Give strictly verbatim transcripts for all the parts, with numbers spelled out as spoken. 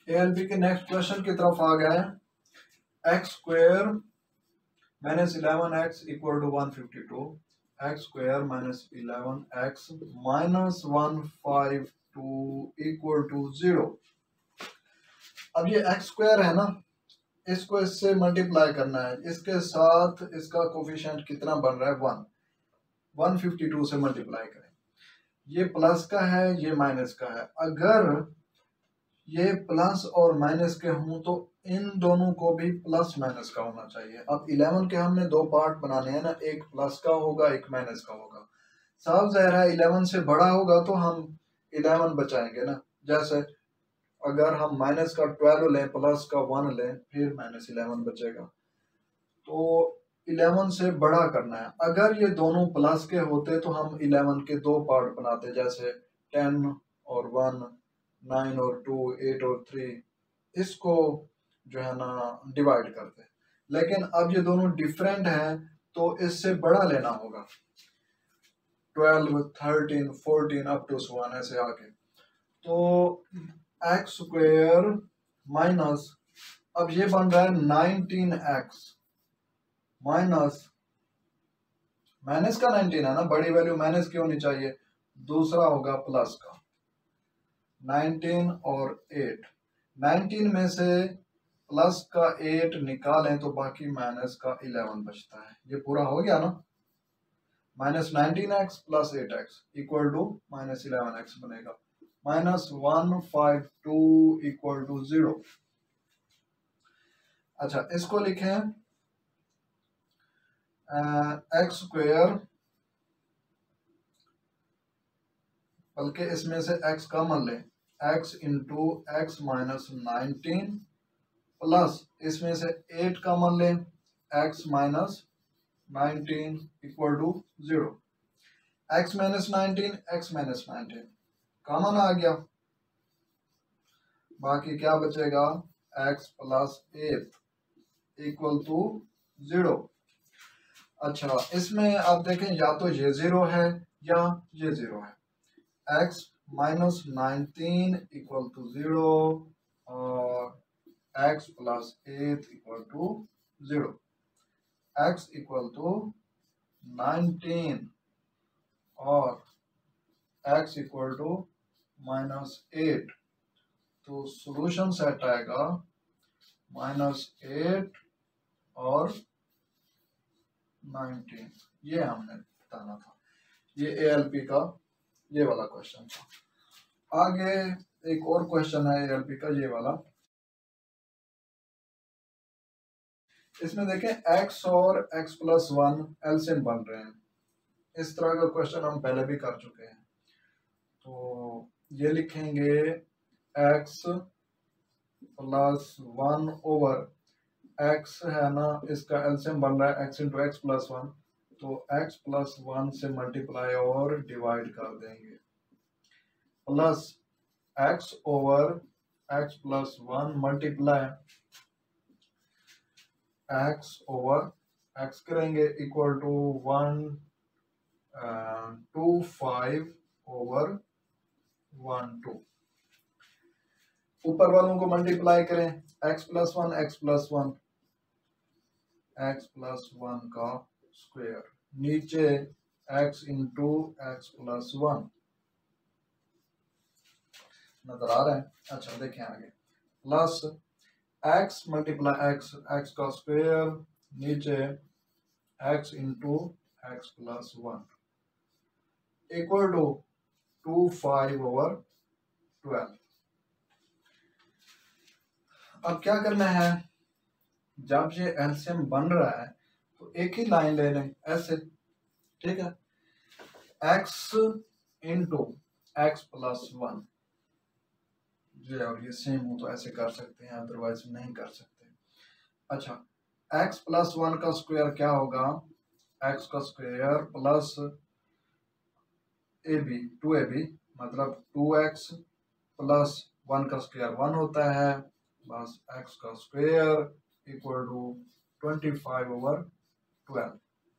ALP के next question की तरफ आ गए। X square minus eleven x equal to one fifty two, x square minus eleven x minus one five two equal to zero. अब ये x square है ना, इसको इससे मल्टीप्लाई करना है, इसके साथ इसका कोफिशिएंट कितना बन रहा है, वन वन फिफ्टी टू से मल्टीप्लाई करें। ये प्लस का है, ये माइनस का है। अगर ये प्लस और माइनस के हों तो इन दोनों को भी प्लस माइनस का होना चाहिए। अब इलेवन के हमने दो पार्ट बनाने हैं ना, एक प्लस का होगा एक माइनस का होगा। साफ ज़ाहिर है इलेवन से बड़ा होगा तो हम इलेवन बचाएंगे ना। जैसे अगर हम माइनस का ट्वेल्व लें, प्लस का वन लें, फिर माइनस इलेवन बचेगा। तो इलेवन से बड़ा करना है। अगर ये दोनों प्लस के होते तो हम इलेवन के दो पार्ट बनाते, जैसे टेन और वन, नाइन और टू, एट और थ्री, इसको जो है ना डिवाइड करते। लेकिन अब ये दोनों डिफरेंट हैं तो इससे बड़ा लेना होगा, twelve, thirteen, fourteen up to one ऐसे आगे। तो एक्स स्क्वायर माइनस, अब ये बन रहा है नाइनटीन एक्स माइनस, माइनस का नाइनटीन है ना, बड़ी वैल्यू माइनस की होनी चाहिए। दूसरा होगा प्लस का नाइनटीन और एट, नाइनटीन में से प्लस का एट निकालें तो बाकी माइनस का इलेवन बचता है। ये पूरा हो गया ना, minus nineteen x plus eight x equal to minus eleven x बनेगा। Minus one five two equal to zero. अच्छा, इसको लिखें एक्स स्क्वायर, बल्कि इसमें से x कॉमन लें, x into x minus nineteen plus इसमें से एट कॉमन लें, x minus nineteen equal to zero. X minus nineteen, x minus nineteen common आ गया, बाकी क्या बचेगा, x plus eight equal to zero. अच्छा, इसमें आप देखें या तो ये जीरो है या ये जीरो है। x minus nineteen equal to zero और x plus eight equal to zero. x equal to nineteen और x equal to minus eight, तो सॉल्यूशन सेट आएगा माइनस एट और नाइनटीन। ये हमने बताना था, ये एएलपी का ये वाला क्वेश्चन था। आगे एक और क्वेश्चन है एएलपी का ये वाला। इसमें देखें x और x प्लस वन एलसीएम बन रहे हैं। इस तरह का क्वेश्चन हम पहले भी कर चुके हैं। तो ये लिखेंगे x plus one over x है ना, इसका एलसीएम बन रहा है x into x plus one, तो x प्लस वन से मल्टीप्लाई और डिवाइड कर देंगे, plus x over x plus one multiply x over x करेंगे equal to one two five over one two. ऊपर वालों को मल्टीप्लाई करें, x plus one x plus one x plus one का स्क्वायर, नीचे x into x plus one नजर आ रहा है। अच्छा देखें आगे, plus x multiply x, x का स्क्वायर, नीचे x into x plus one equal to two five over twelve. अब क्या करना है, जब ये एलसीएम बन रहा है तो एक ही लाइन ले लें ऐसे, ठीक है, x into x plus one, ये और ये सेम हो तो ऐसे कर सकते हैं, अदरवाइज नहीं कर सकते। अच्छा, x प्लस वन का स्क्वायर क्या होगा, x का square plus A B, two A B मतलब टू एक्स प्लस वन का स्क्वायर वन होता है, बस x का स्क्वायर equal to twenty five over twelve.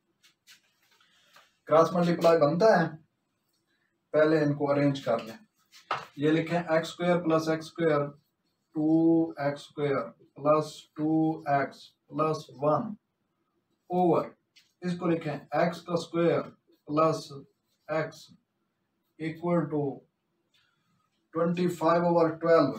Cross multiply बनता है, पहले इनको अरेंज कर लें। ये लिखें x square plus x square two x square plus two x plus one over, इसको लिखें एक्स का square plus x equal to twenty five over twelve,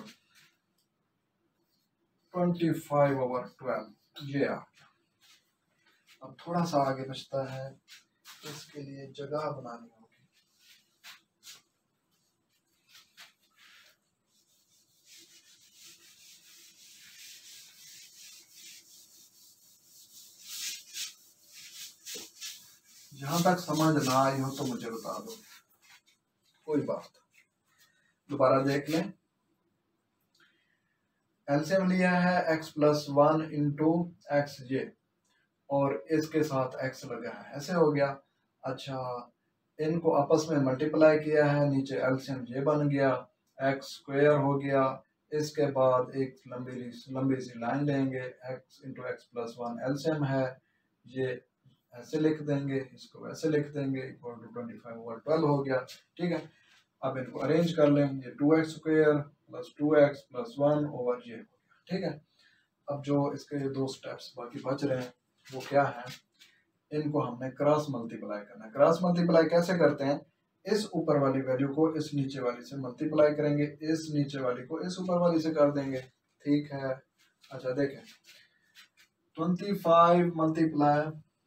twenty five over twelve ये आ गया। अब थोड़ा सा आगे बचता है, इसके लिए जगह बनानी होगी। जहां तक समझ ना आई हो तो मुझे बता दो, कोई बात। दोबारा देख लें, एलसीएम लिया है x plus one into x J और इसके साथ एक्स लगा है, ऐसे हो गया। अच्छा, इनको आपस में मल्टीप्लाई किया है, नीचे एलसीएम जे बन गया, एक्स स्क्वायर हो गया। इसके बाद एक लंबी लंबी सी लाइन लेंगे, x into x plus one LCM है, ये ऐसे लिख देंगे, इसको वैसे लिख देंगे, equal to twenty five over twelve हो गया। ठीक है, अब इनको अरेंज कर लें, ये two x square plus two x plus one over ये हो गया। ठीक है, अब जो इसके दो स्टेप्स बाकी बच रहे हैं वो क्या है, इनको हमने क्रॉस मल्टीप्लाई करना है। क्रॉस मल्टीप्लाई कैसे करते हैं, इस ऊपर वाली वैल्यू को इस नीचे वाली से मल्टीप्लाई करेंगे, इस नीचे वाली को इस ऊपर वाली से कर देंगे। ठीक है, अच्छा देखें, twenty five multiply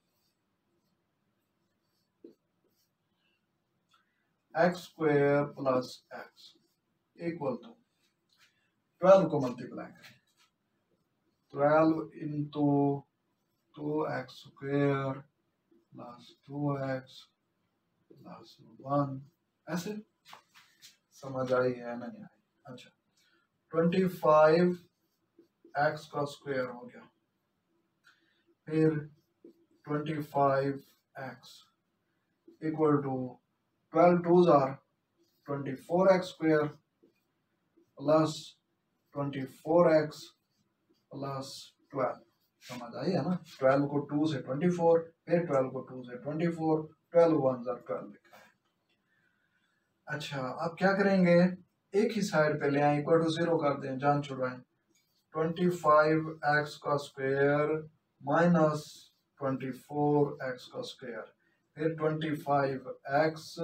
x square plus x equal to twelve को मल्टीप्लाई करें, twelve into two x square plus two x plus one, ऐसे समझ आई है नहीं आई? अच्छा, ट्वेंटी फाइव एक्स का स्क्वायर हो गया, फिर twenty five x equal to twelve twos are twenty four x square plus twenty four x plus twelve, समझ आई है ना? ट्वेल्व को टू से ट्वेंटी फोर, फिर ट्वेल्व को टू से ट्वेंटी फोर, ट्वेल्व वन जार ट्वेल्व लिखा है। अच्छा, अब क्या करेंगे, एक ही साइड पे ले आए, इक्वल टू जीरो कर दें, जान छुड़वाएं, ट्वेंटी फाइव एक्स का square minus twenty four x का स्क्वायर, फिर twenty five x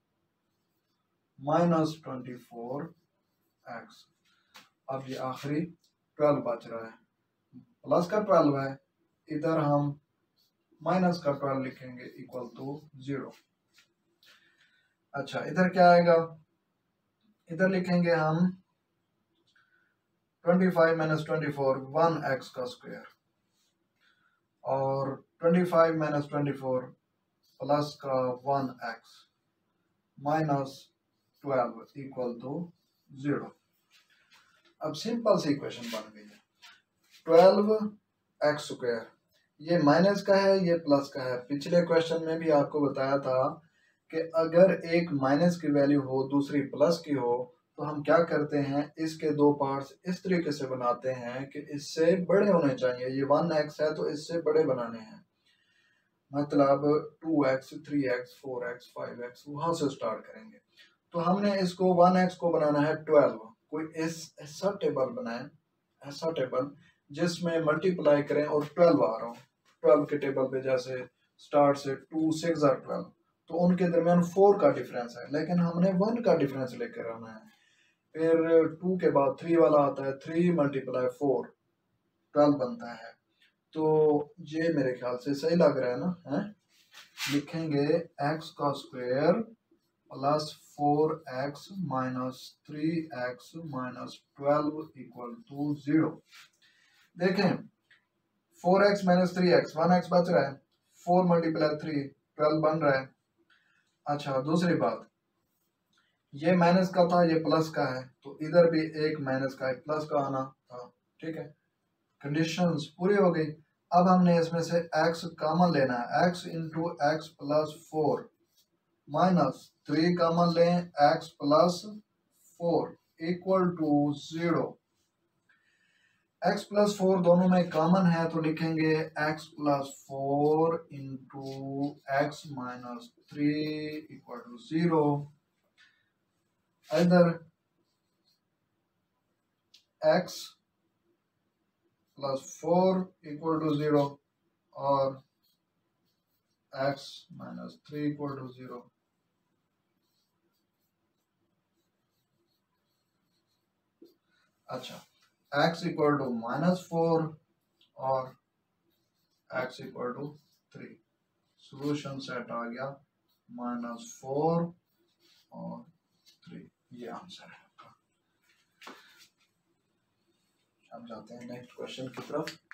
minus twenty four x. अब ये आखिरी ट्वेल्व बच रहा है, प्लस का ट्वेल्व है, इधर हम माइनस का ट्वेल्व लिखेंगे इक्वल टू जीरो। अच्छा, इधर क्या आएगा, इधर लिखेंगे हम twenty five minus twenty four, one x का स्क्वायर, और twenty five minus twenty four plus का one x minus twelve equal to zero. अब सिंपल सी इक्वेशन बन गई है, ट्वेल्व एक्स स्क्वायर, ये माइनस का है, ये प्लस का है। पिछले क्वेश्चन में भी आपको बताया था कि अगर एक माइनस की वैल्यू हो दूसरी प्लस की हो तो हम क्या करते हैं, इसके दो पार्ट्स इस तरीके से बनाते हैं कि इससे बड़े होने चाहिए। ये वन एक्स है तो इससे बड़े बनाने हैं, मतलब two x, three x, four x, five x, वहां से स्टार्ट करेंगे। तो हमने इसको वन एक्स को बनाना है ट्वेल्व। कोई इस ऐसा टेबल बनाए, ऐसा टेबल जिसमें मल्टीप्लाई करें और ट्वेल्व आ रहा हो। ट्वेल्व के टेबल पे जैसे स्टार्ट से टू सिक्स आर ट्वेल्व, तो उनके दरमियान फोर का डिफरेंस है, लेकिन हमने वन का डिफरेंस लेकर आना है। फिर टू के बाद थ्री वाला आता है, थ्री मल्टीप्लाई फोर ट्वेल्व बनता है। तो ये मेरे ख्याल से सही लग रहा है ना, है? लिखेंगे एक्स का square plus four x minus three x minus twelve equal to zero. देखें, four x minus three x, one x बच रहा है, फोर मल्टीप्लाई थ्री ट्वेल्व बन रहा है। अच्छा, दूसरी बात, ये माइनस का था, ये प्लस का है, तो इधर भी एक माइनस का एक प्लस का आना था। ठीक है, कंडीशंस पूरी हो गई। अब हमने इसमें से x कॉमन लेना है, x into x plus four minus three common लें, x plus four equal to zero. x plus four दोनों में कॉमन है तो लिखेंगे x plus four into x minus three equal to zero. इधर x plus four equal to zero और x minus three equal to zero. अच्छा, x equal to minus four और x equal to three. Solution set आ गया minus four और three, ये answer है आपका। अब जाते हैं नेक्स्ट क्वेश्चन की तरफ।